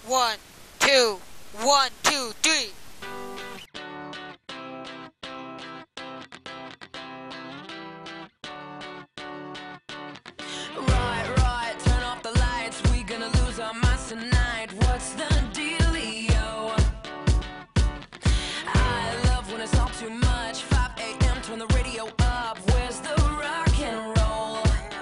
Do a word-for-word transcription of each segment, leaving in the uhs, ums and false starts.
One, two, one, two, three. Right, right, turn off the lights. We gonna lose our minds tonight. What's the dealio? I love when it's all too much. five a m, turn the radio up. Where's the rock and roll?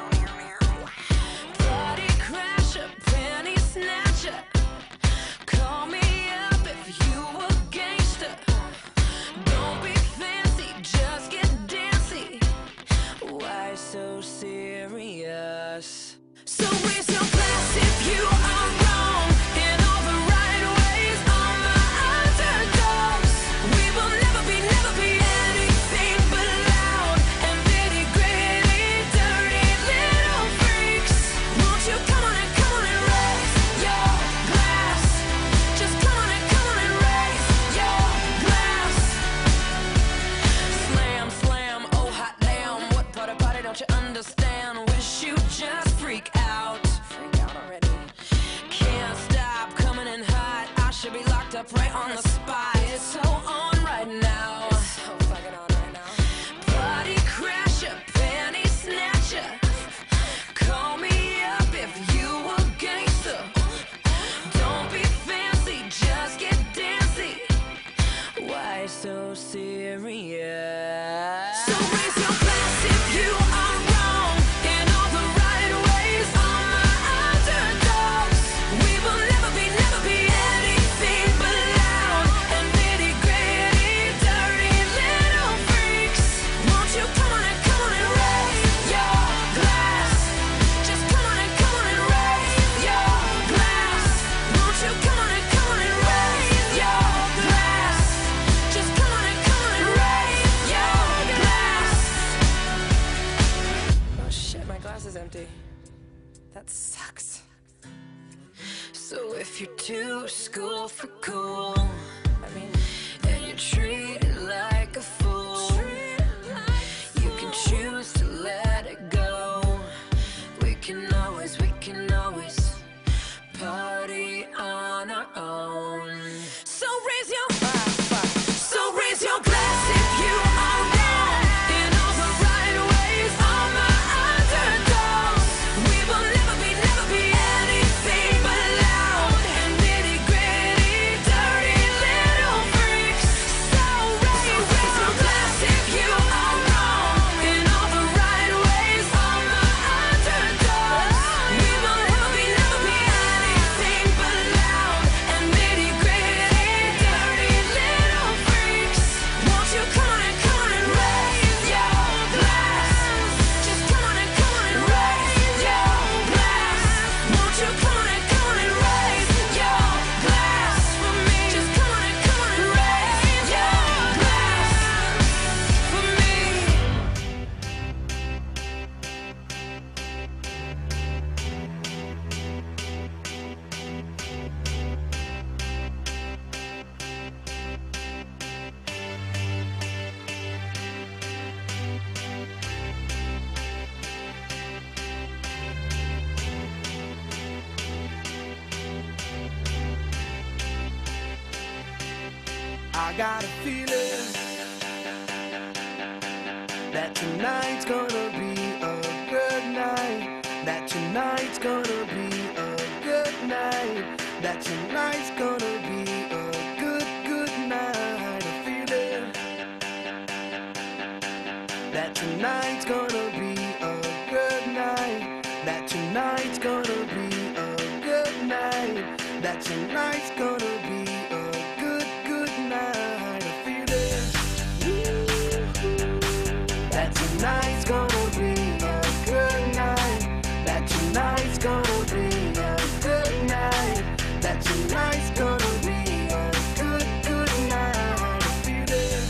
Party crasher, penny snatcher. Call me up if you a gangster. Don't be fancy, just get dancy. Why so serious? So raise your glass if you are wrong in all the right ways. All my underdogs, we will never be, never be anything but loud and nitty gritty, dirty little freaks. Won't you come on and come on and raise your glass? Just come on and come on and raise your glass. Slam, slam, oh hot damn, what part of party don't you understand? Wish you just freak out. Freak out already. Can't stop coming in hot. I should be locked up right on the spot. It's so on right now. It's so fucking on right now. Party crasher, penny snatcher. Call me up if you a gangster. Don't be fancy, just get dancy. Why so serious? So raise your glass if you are wrong in all the right ways. All my underdogs, we will never be, never be anything but loud and nitty gritty, dirty little freaks. Won't you come on and come on and raise your glass? Just come on and come on and raise your glass. Won't you come on and come on and raise your glass? Just come on and come on and raise your glass. Oh shit, my glass is empty. That sucks. So if you're too school for cool, I mean, and you're treated like a fool, you can choose to let it go. We can always, we can always party on our own. So raise your, so raise your glass if you are wrong in all the right ways. All my underdogs, we will never be, never be anything but loud and nitty gritty, dirty little freaks. So raise, raise your glass if you are wrong in all the right ways. All my underdogs, we will never be, never be anything but loud and nitty gritty, dirty little freaks. Won't you come on and come on and raise your glass? Just come on and come on and raise your glass. Won't you come on and come on and raise your glass for me? Just come on and come on and raise your glass for me. I got a feeling that tonight's gonna be a good night. That tonight's gonna be a good night. That tonight's gonna be a good, good night. A feeling that tonight's gonna be a good night. That tonight's gonna be a good night. That tonight's gonna be a good, good night. A feeling that tonight's gonna be a good night. That tonight's gonna be a good night. That tonight's gonna be a good, good night. A feeling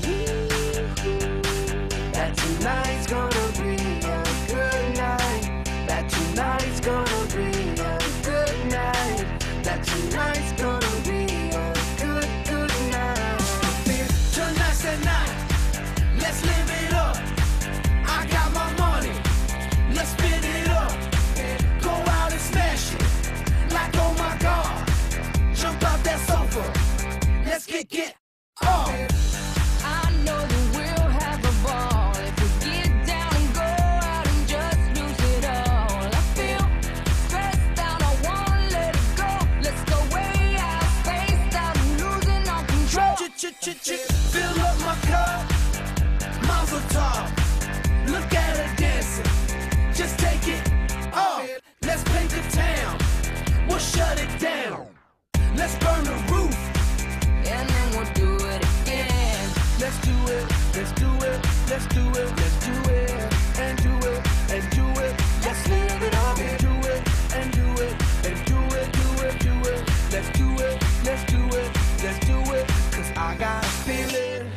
that tonight's gonna be a good night. That tonight's gonna be a good night. That tonight's gonna be a get, get, oh. I know that we'll have a ball if we get down and go out and just lose it all. I feel stressed out, I wanna let it go. Let's go way out, spaced out, and losing all control. Ch-ch-ch-ch-ch, fill up my cup, mazel tov. Look at her dancing, just take it off. Let's paint the town, we'll shut it down. Let's burn the roof, And then we'll do it again. let's do it, let's do it, let's do it, let's do it, and do it, and do it. Let's live it up and do it, and do it, and do it, do it, do it. Let's do it, let's do it, let's do it. Cause I got a feeling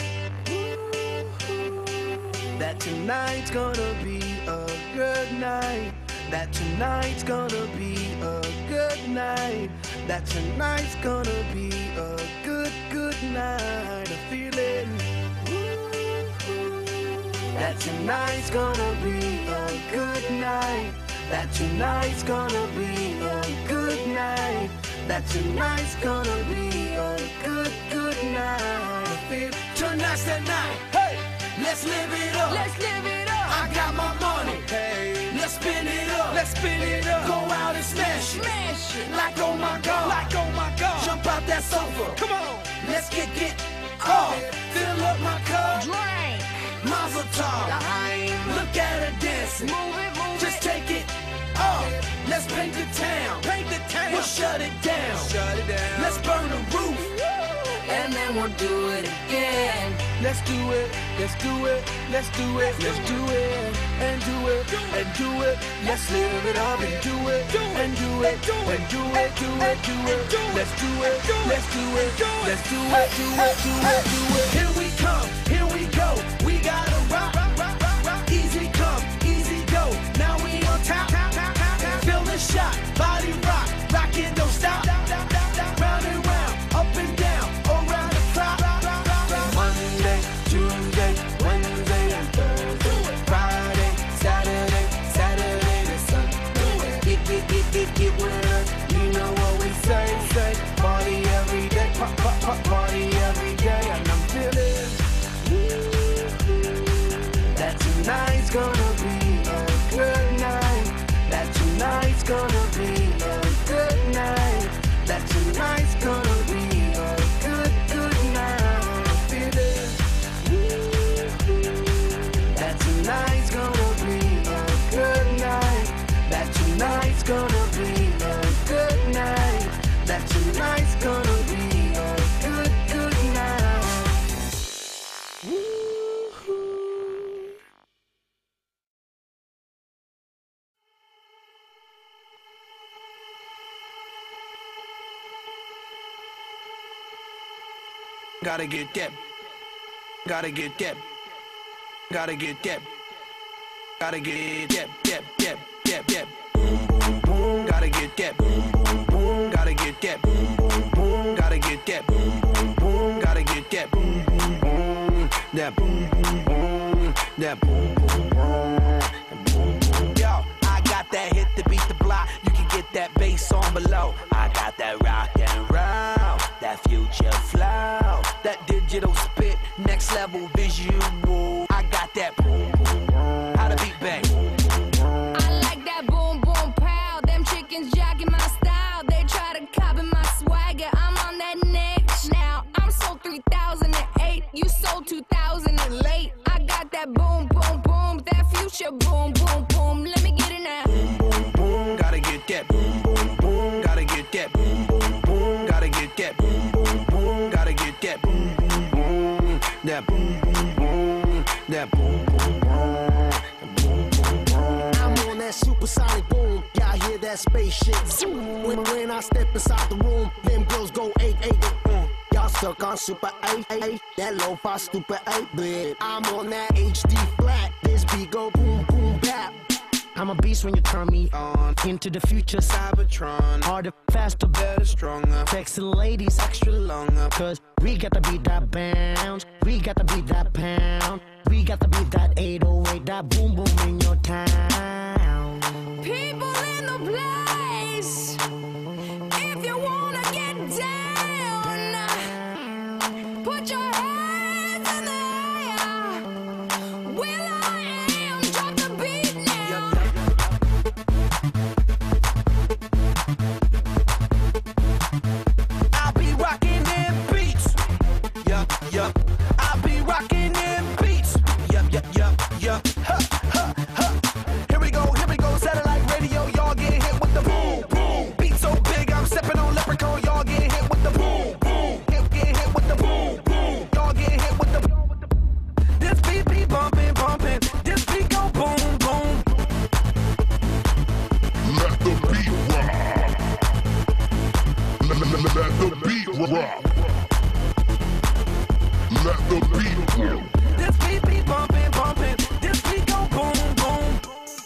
that tonight's gonna be a good night. That tonight's gonna be a good night. That tonight's gonna be a good, good night. A feeling that tonight's gonna be a good night. That tonight's gonna be a good night. That tonight's gonna be a good, good night. A feel tonight's the night. Hey, let's live it up. Let's live it up. I got my money. Hey, let's spin it up. Let's spin it up. Go out and smash it. Smash it. Like oh my god. Like oh my god. Jump out that sofa. Come on. Let's get get off. Fill up my cup. Drink. Mazel tov. Look at her dancing. Move it, move Just it. take it off. Let's paint the town. Paint the town. We'll shut it down. Shut it down. Let's burn the roof. And then we'll do it again. Let's do it, let's do it, let's do it, let's do it, and do it, and do it. Let's live it up and do it, and do it, and do it, do it, do it. Let's do it, let's do it, let's do it, do it, do it, do it. Here we come, here we go. We gotta rock, rock, rock, rock, rock. Easy come, easy go. Now we on top, top, top, top, top. Feel the shot, body rock, rock it, don't stop. Round and round, up and down, around the clock. Monday, Tuesday, Wednesday, and Thursday, Friday, Saturday, Saturday to Sunday. Get, get, get, get, get with us. You know what we say, say. Party every day, pop, pop, pop, party every day. And I'm feeling that tonight's gonna be a good night. That tonight's gonna be a good night. That tonight's gonna be a good, good night. Feeling that tonight's gonna be a good night. That tonight's gonna be a good night. That tonight's gonna be a good, good night. Gotta get that. Gotta get that. Gotta get that. Gotta get that, that, that, that, that. Boom, boom, boom. Gotta get that. Boom, boom, boom. Gotta get that. Boom, boom, boom. Gotta get that. Boom, boom, boom. Gotta get that. Boom, boom, boom. That boom, boom, boom. That boom, boom, boom. Boom, boom. Yo, I got that hit to beat the block. You can get that bass on below. I got that rock and roll, that future flow, that digital spit, next level visual. I got that boom, boom, boom. How to beat bang. I like that boom, boom, pow. Them chickens jacking my style. They try to copy my swagger. I'm on that next now. I'm sold three thousand eight. You sold two thousand late. I got that boom, boom, boom. That future boom, boom, boom. Let me get it now. Boom, boom, boom. Gotta get that. Boom, boom, boom. Gotta get that. Boom, boom, boom. Gotta get that. Boom, boom, boom. Gotta get that. Boom, boom, boom. That boom, boom, boom. That boom, boom, boom. Boom, boom, boom. I'm on that supersonic boom. Y'all hear that spaceship zoom. When, when I step inside the room, them girls go eight, eight, eight. Mm. Y'all stuck on super eight, eight. That lo-fi stupid eight bit. I'm on that H D flat. This beat go boom, boom, bap. I'm a beast when you turn me on. Into the future, Cybertron. Harder, faster, better, stronger. Sexy ladies, extra longer. Cause we got to beat that bounce. We got to beat that pound. We got to beat that eight oh eight. That boom, boom in your town. People in the place. If you wanna get down, Let the beat rock. Let the beat rock. This beat be bumping, bumping. This beat go boom, boom.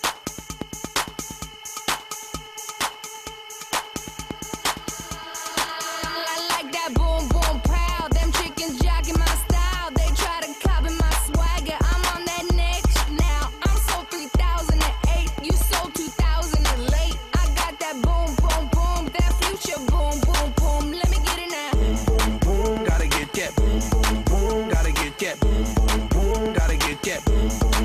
I like that boom, boom, proud. Them chickens jacking my style. They try to copy my swagger. I'm on that next now. I'm sold three thousand eight. You sold two thousand late. I got that boom, boom, boom. That future boom, boom, boom. Let me get it now. Boom, boom, boom. Gotta get that boom, boom, boom. Gotta get that boom, boom, boom. Gotta get that boom, boom,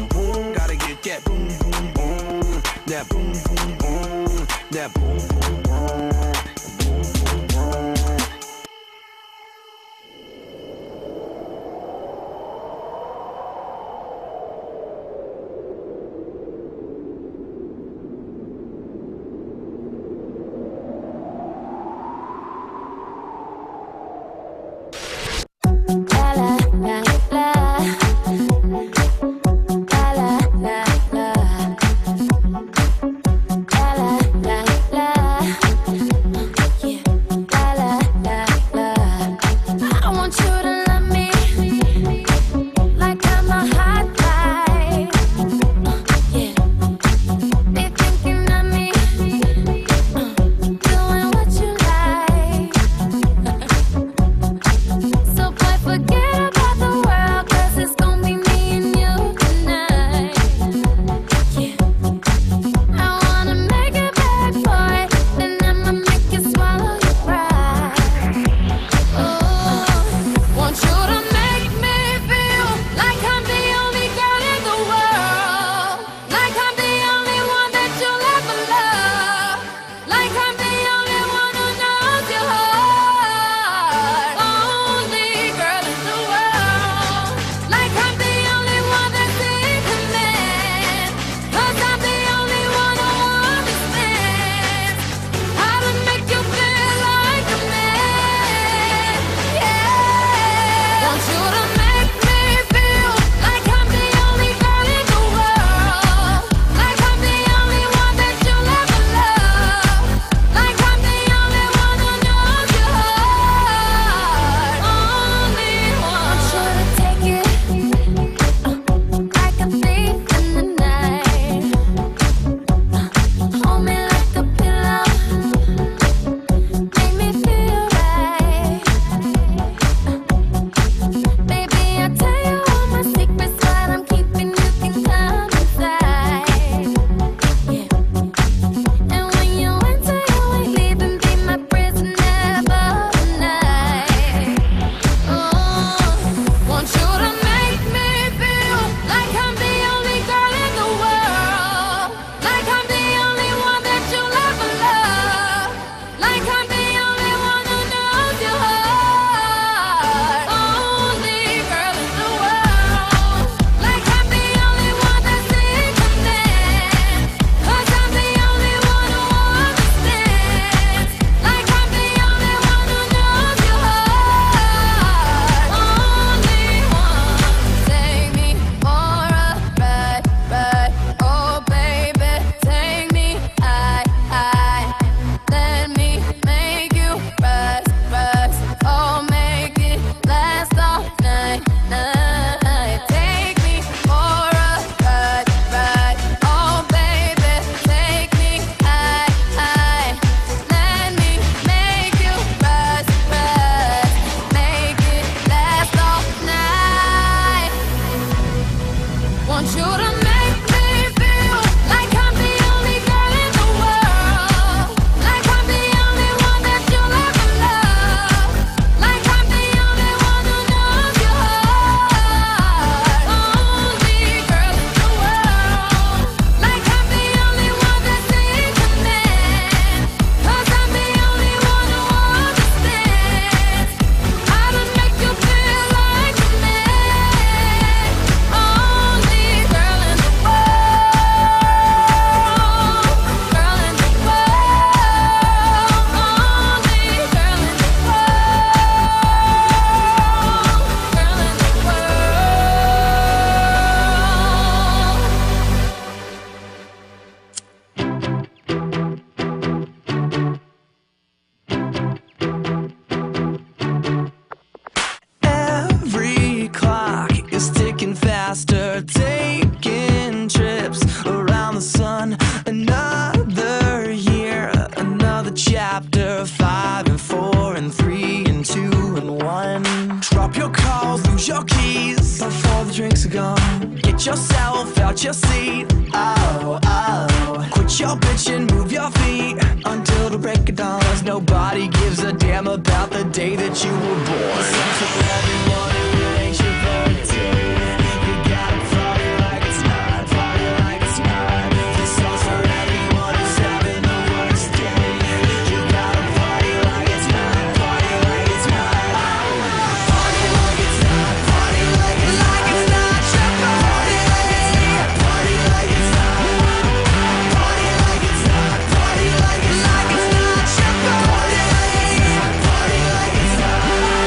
Get yourself out your seat. Oh, oh. Quit your bitchin', move your feet until the break of dawn. Cause nobody gives a damn about the day that you were born. This song's for everyone who ain't your birthday. You gotta party like it's not, party like it's not. This song's for everyone who's having the worst day. You gotta party like it's not, party like it's not. Party like it's not, party like it's like it's not. Party like it's not, party like it's not. Party like it's not, party like it's like it's not. Party like it's not, party like it's not.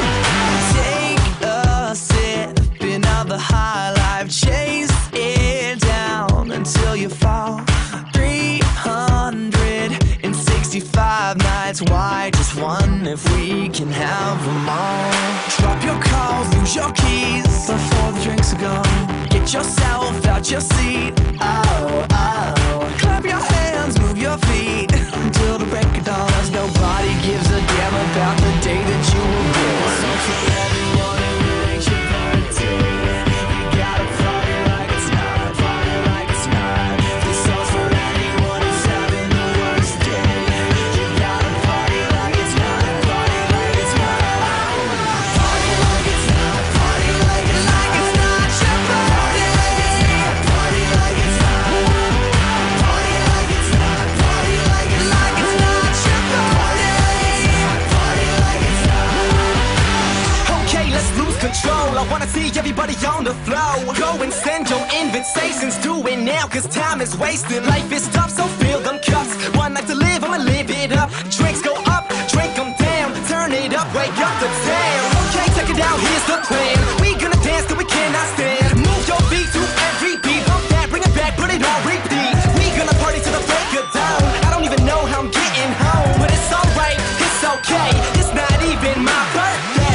Take a sip in of the high life, chase it down until you fall. three hundred sixty-five nights, why just one if we can have them all? Drop your calls, lose your keys before the drinks are gone. Get yourself out your seat. Oh, oh. Clap your hands, move your feet until the break of dawn. Cause nobody gives a damn about the day that you were born. So for everyone who ain't your birthday, you gotta party like it's not, party like it's not. This song's for anyone who's having the worst day. You gotta party like it's not, party like it's not. Party like it's not, party like it's like it's not. Party like it's not, party like it's not. Party like it's not, party like it's like it's not. Party like it's not, party like it's not. Okay, let's lose control. I wanna see everybody on the floor. Go and send your invitations, do it now, cause time is wasting. Life is tough, so fill them cups. One night to live, I'ma live it up. Drinks go up, drink them down. Turn it up, wake up the town. Okay, check it out, here's the plan. We gonna dance till we cannot stand. Move your feet to every beat. Bump that, bring it back, put it on repeat. We gonna party till the break of dawn. I don't even know how I'm getting home, but it's alright, it's okay. It's not even my birthday.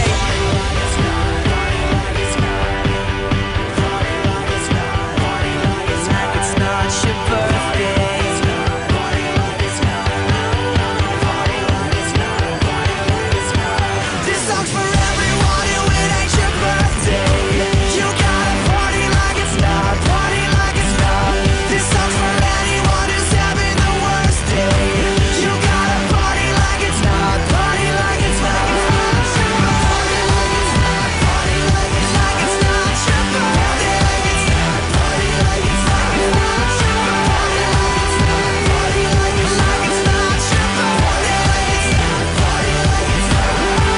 Like it's not your birthday. This song's for everyone who it ain't your birthday. You gotta party like it's not, party like it's not. This song's for anyone who's having the worst day. You gotta party like it's not, party like it's not. Party like it's not, party like it's like it's not your birthday. Party like it's not, party like it's not. Party like it's not, party like it's like it's not your birthday. Party like it's not.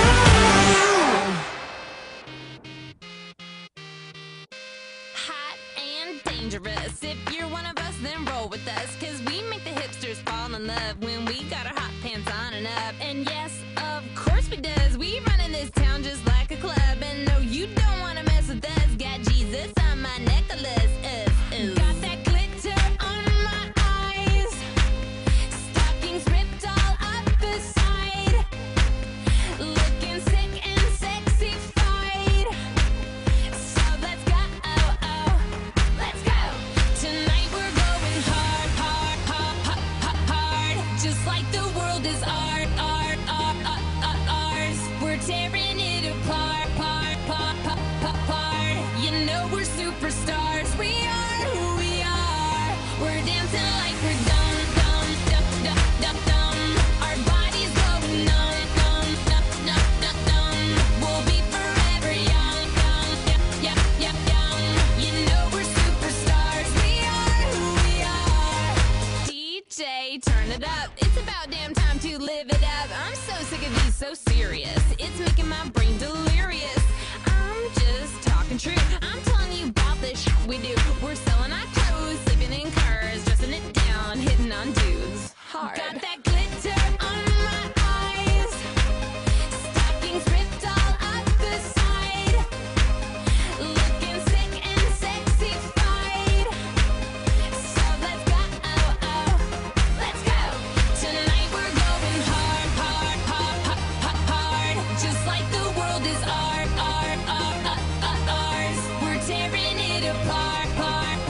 Hot and dangerous. If you're one of us, then roll with us. Cause we make the hipsters fall in love when we got our hot pants on and up. And yes, of course we does. We run in this town just like a club. And no, you don't wanna mess with us. Got Jesus on my necklace. Uh, uh. Got that glitter on my eyes. Stockings ripped all up the side. Looking sick and sexified. So let's go, oh, oh, let's go. Tonight we're going hard, hard, hard, hard, hard. Just like the world is art, art, art, art, art, ours. We're tearing it apart, part, part, part, part, part. You know we're superstars. We are who we are. We're dancing like we're dumb, dumb, dumb, dumb, dumb, dumb. Our bodies going numb, numb, numb, numb, numb, numb. We'll be forever young, young, young, young, young, young. You know we're superstars. We are who we are. D J, turn it up. It's about damn time to live it up. I'm so sick of these so serious. It's making my brain delirious. I'm just talking true. I'm telling you about this shit we do. We're selling our clothes, sleeping in cars, dressing it down, hitting on dudes. Hard. Got that glitter on my eyes. Stockings ripped all up the side. Looking sick and sexified. So let's go, oh, oh, let's go. Tonight we're going hard, hard, hard, hard, hard, hard. Just like the world is art, art, art, art, art, ours. We're tearing it apart, part,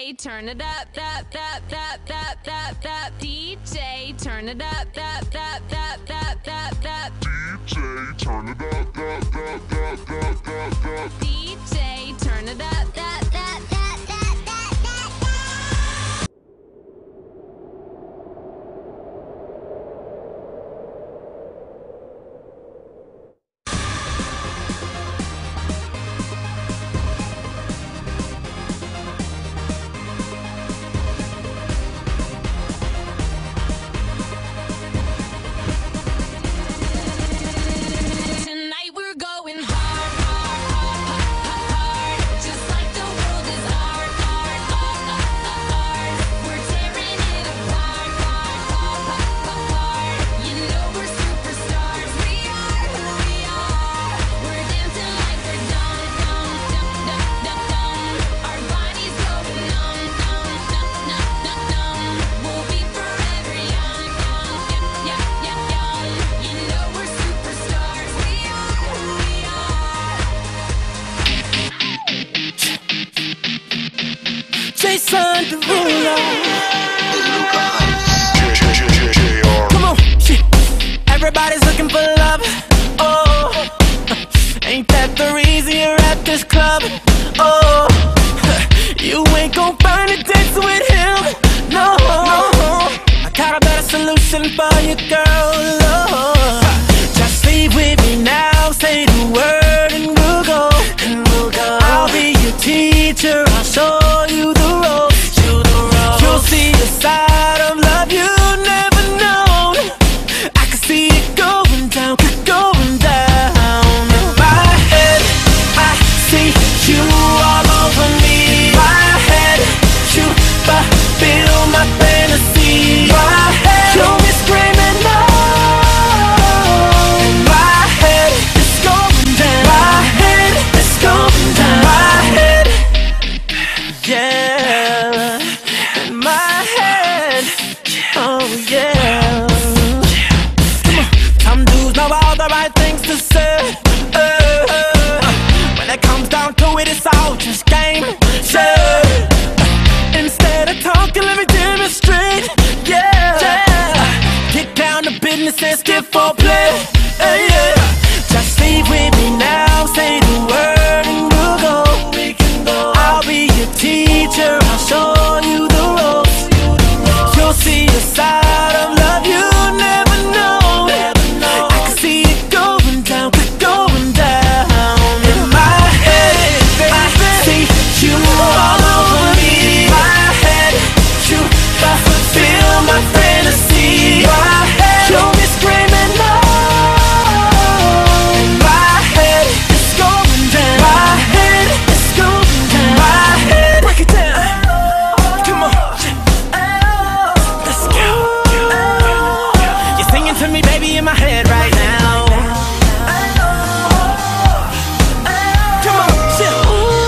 J, turn it up, up, up, up, up, up, up. D J, turn it up, up, up, up, up, up, up. D J, turn it up, up, up, up, up, up, up. D J, turn it up, up, up, up, up, up, up. Tonight we're going hard, hard, hard, hard, hard. Just like the world is hard, hard, hard, hard, hard. We're tearing it apart, hard, hard, hard, hard. You know we're superstars. We are who we are. We're dancing like we're dumb, dumb, dumb, dumb, dumb, dumb. Our bodies going numb, numb, numb, numb, numb, numb. We'll be forever young, young, young, young, young, young. You know we're superstars. We are who we are. Jason Derulo. Come on, shit. Everybody's looking for love. Oh, ain't that the reason you're at this club? Oh, you ain't gon' find a dance with him. No, I got a better solution for you, girl. Oh, just leave with me now. Say the word and we'll go. And we'll go. I'll be your teacher. I'll show you the ropes. You'll see a side of love you've never known. I can see it going down, going down. In my head, I see you all over me. My head, you fulfill my fantasy. My head, you me screaming no. In my head, it's going down. My head, it's going down. My head, yeah. In my head, oh yeah. Come on, some dudes know all the right things to say. Uh, uh, when it comes down to it, it's all just game. Yeah. Instead of talking, let me demonstrate. Yeah, yeah. Get down to business and skip for play. Uh, yeah. Just leave with me now. Say the word and we'll go. We can go. I'll be your teacher. I'll show you the ropes. You'll see a side of love you never know. I can see it going down, going down. In my head, I see you all over me. My head, you fulfill my fantasy. My head, you me screaming no. In my head, it's going down. My head, it's going down. My head, break it down. Come on. Let's go. You're singing to me, baby, in my head right now. Come on, chill.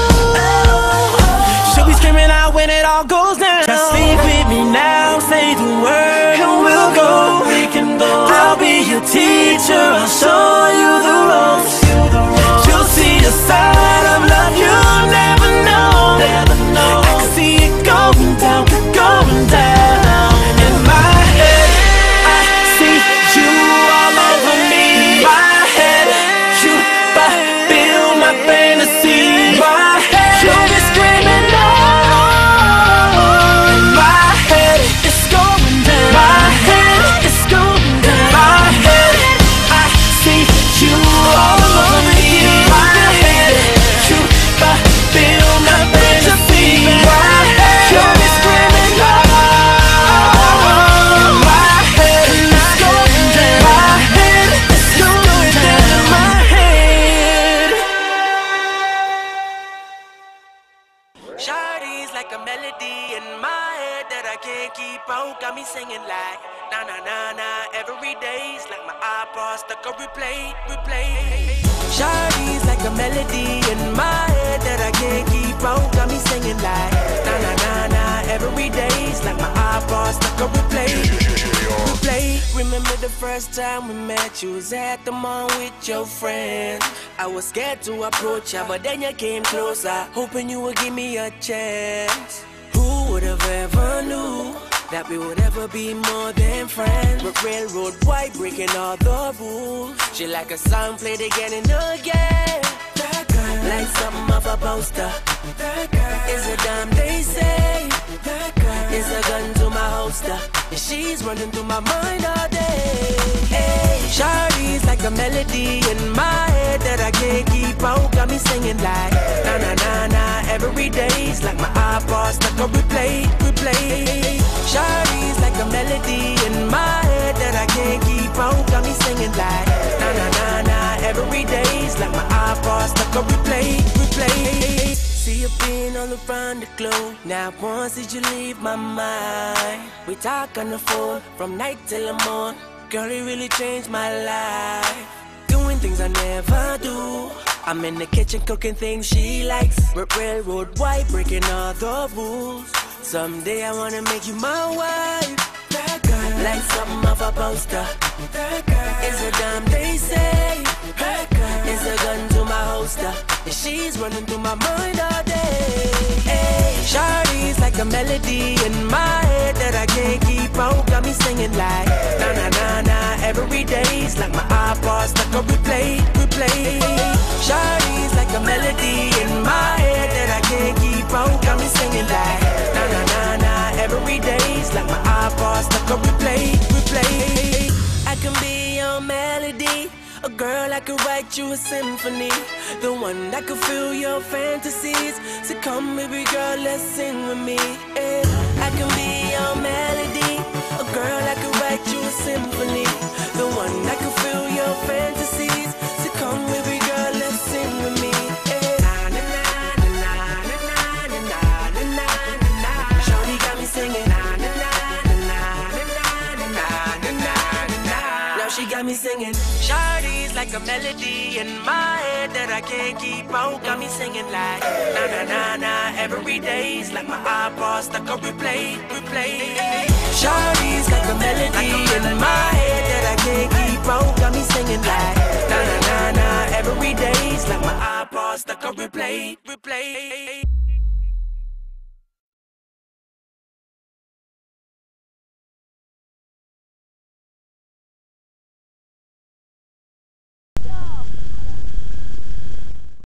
She'll be screaming out when it all goes down. Just leave with me now, say the word and we'll go. We can go. I'll be your teacher, I'll show you the ropes. You'll see a side of love you'll never know. I can see it going down, going down. In my head, I see you all over me. My head, you fulfill my fantasy. My head, you be screaming no. In my head, it's going down. My head, it's going down. My head, I see you all over me. My head, you fulfill my fantasy. My head, you be screaming no. My head, it's going down. My head, it's going down. My head. Shawty's like a melody in my head that I can't keep out. Got me singing like na na na na every day's like my iPod stuck on replay, replay. Shawty's like a melody in my head that I can't keep out. Got me singing like na na na na every day's like my iPod stuck on replay, replay. Remember the first time we met, you was at the mall with your friends. I was scared to approach ya, but then you came closer, hoping you would give me a chance. Who have ever knew that we would ever be more than friends. But railroad white breaking all the rules. She like a song played again and again. That girl, like something off a poster. That girl is a dime they say. That girl is a gun to my holster. And she's running through my mind all day. Hey, Shawty's like a melody in my head that I can't keep out. Got me singing like na na na na every day's like my iPod stuck on replay, replay. Shawty's like a melody in my head that I can't keep out. Got me singing like na na na na every day's like my iPod stuck on replay, replay. See you being all around the globe. Now once did you leave my mind? We talk on the phone from night till the morn. Girl, it really changed my life. Doing things I never do. I'm in the kitchen cooking things she likes. Railroad white breaking all the rules. Someday I wanna make you my wife. That girl, like something off a poster. That girl is a dime they say. That girl is a gun to my holster. And she's running through my mind all day. Hey, Shawty's like a melody in my head that I can't keep out. Got me singing like na na na na every day's like my iPod stuck on replay, replay. Shawty's like a melody in my head that I can't keep out. Got me singing like na na na na every day's like my iPod stuck on replay, replay. I can be your melody. A girl that could write you a symphony. The one that could fill your fantasies. So come baby girl, let's sing with me. Yeah. I can be your melody. A girl that could write you a symphony. The one that could fill your fantasies. So come baby girl, let's sing with me. Yeah. Na na na na na na na na na na na. Shawty got me singing. Na na na na na na na na na na. Now she got me singing. Shawty's like a melody in my head that I can't keep out. Got me singing like na na na na every day's like my iPod stuck on replay, replay. Shawty's like a melody in my head that I can't keep out. Got me singing like na na na na every day's like my iPod stuck on replay, replay.